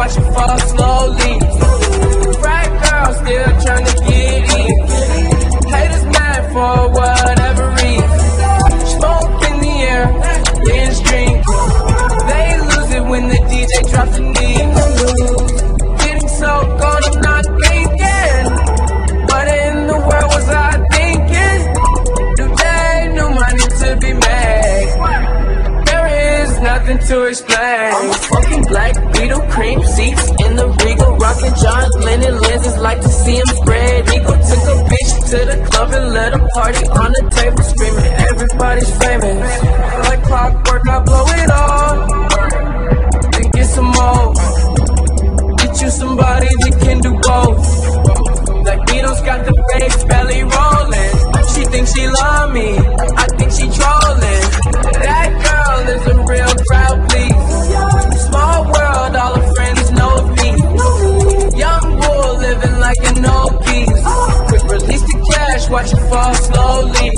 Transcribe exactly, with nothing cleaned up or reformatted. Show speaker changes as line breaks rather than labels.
watch it fall slowly. Frat girl still tryna get in. Haters mad for whatever reason. Smoke in the air, binge drink. They lose it when the D J drops the knee. Getting so cold, I'm not thinking. What in the world was I thinking? New day, new money to be made. There is nothing to explain. I'm a fucking black Beetle, cream seats in the Regal, rocking John Lennon lenses, like to see him spread eagle. Took a bitch to the club and let a party on the table, screaming everybody's famous. Like clockwork, I blow it all, then get some more. Get you somebody that can do both. Like Beatles got the bass belly rolling. She thinks she love me, I think she trolling. That girl is a real crowd, please. Small world, all her friends know me. Young bull living like an old geese. Quick release the cash, watch it fall slowly.